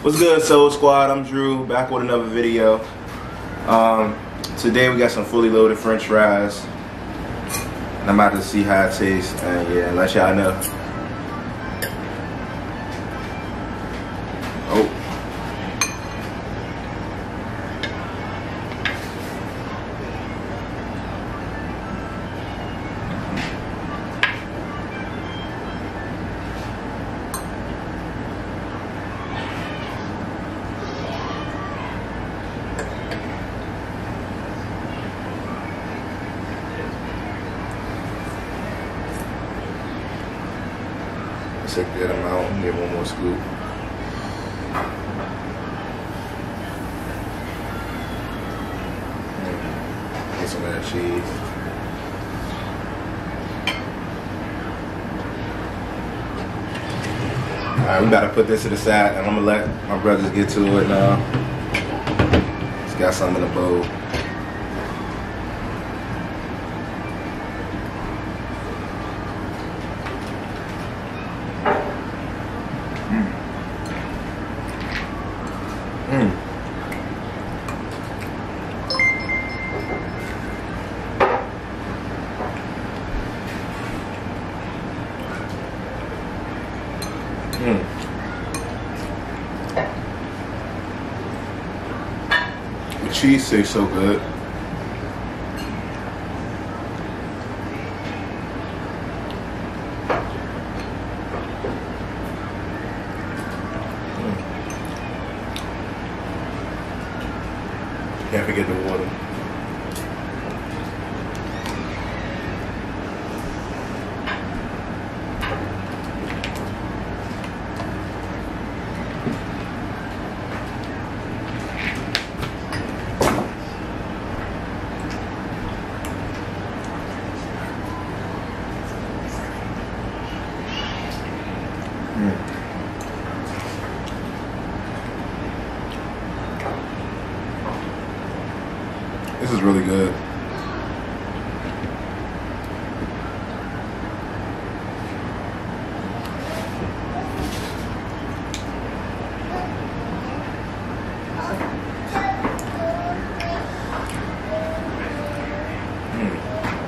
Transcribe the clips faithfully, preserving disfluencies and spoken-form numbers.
What's good, Soul Squad? I'm Drew, back with another video. Um, today we got some fully loaded French fries, and I'm about to see how it tastes, and yeah, let y'all know. Oh. It's a good amount. Get one more scoop. Mm. Get some of that cheese. Alright, we gotta put this to the side, and I'm gonna let my brothers get to it now. Just got some in the bowl. Mm. Mm. The cheese tastes so good. Can't forget the water. Mm. This is really good. Mm.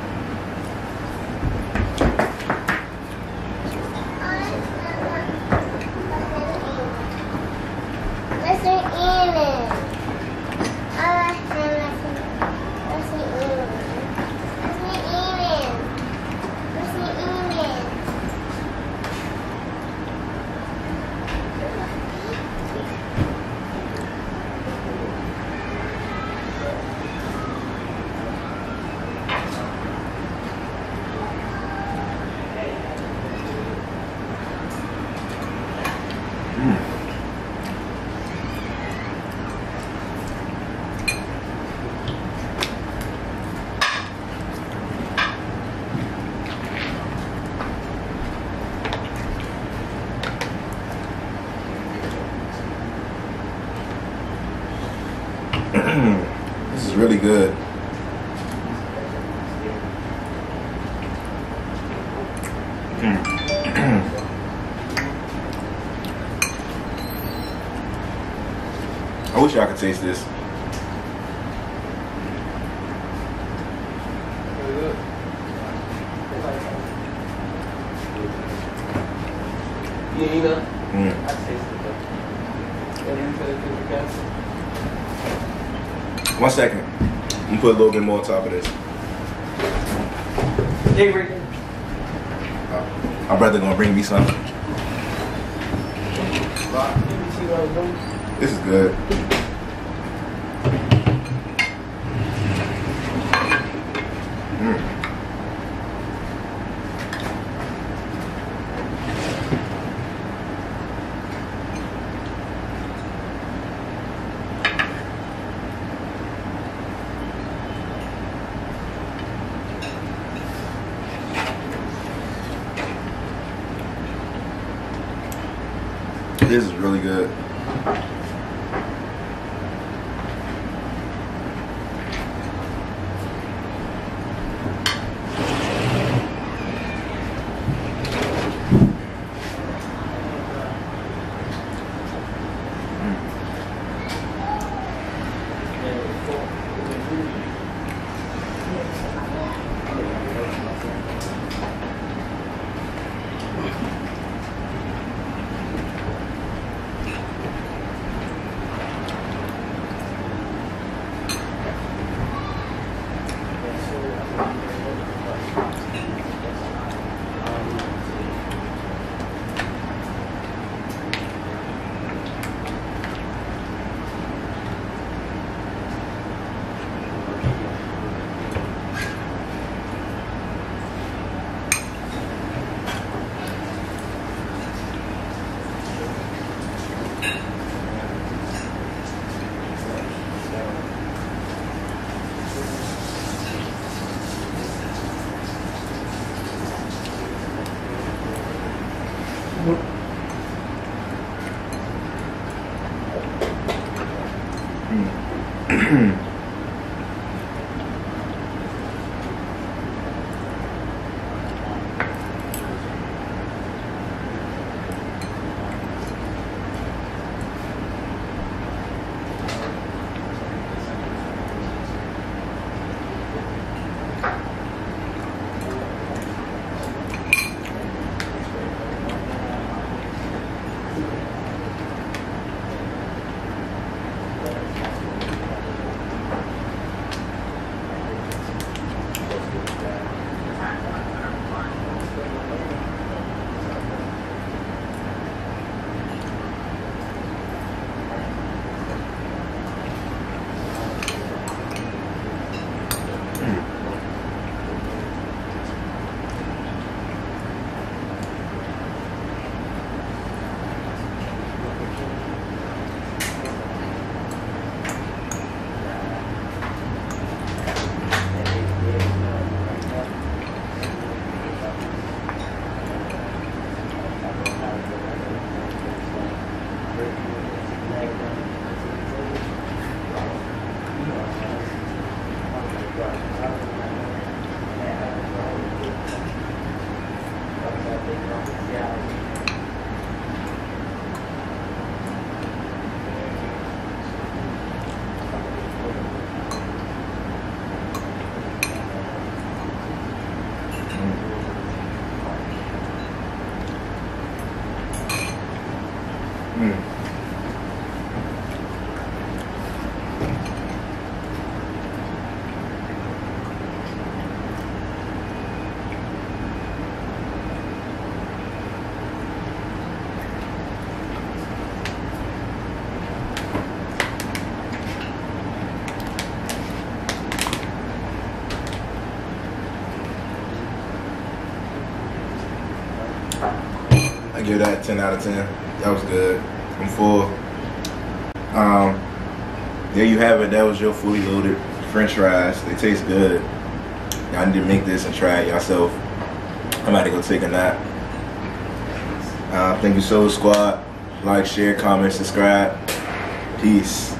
This is really good. I wish I could taste this. Yeah, you know. Mm. I tasted it. One second. I'm gonna put a little bit more on top of this. Hey, Rick. Uh, my brother gonna bring me some. This is good. Mm. This is really good. Mm. Mm. Mm. I give that ten out of ten. That was good. I'm full. Um, there you have it. That was your fully loaded French fries. They taste good. Y'all need to make this and try it yourself. I'm about to go take a nap. Uh, thank you, Soul Squad. Like, share, comment, subscribe. Peace.